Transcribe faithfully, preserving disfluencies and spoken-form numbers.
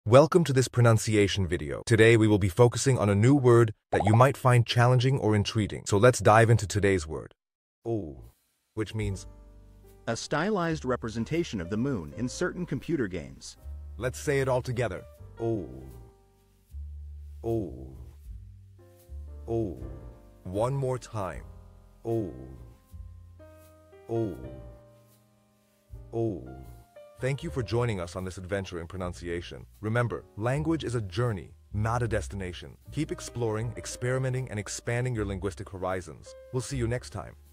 Welcome to this pronunciation video. Today we will be focusing on a new word that you might find challenging or intriguing. So let's dive into today's word. Oh, which means a stylized representation of the moon in certain computer games. Let's say it all together. Oh. Oh. Oh. One more time. Oh. Oh. Oh. Thank you for joining us on this adventure in pronunciation. Remember, language is a journey, not a destination. Keep exploring, experimenting, and expanding your linguistic horizons. We'll see you next time.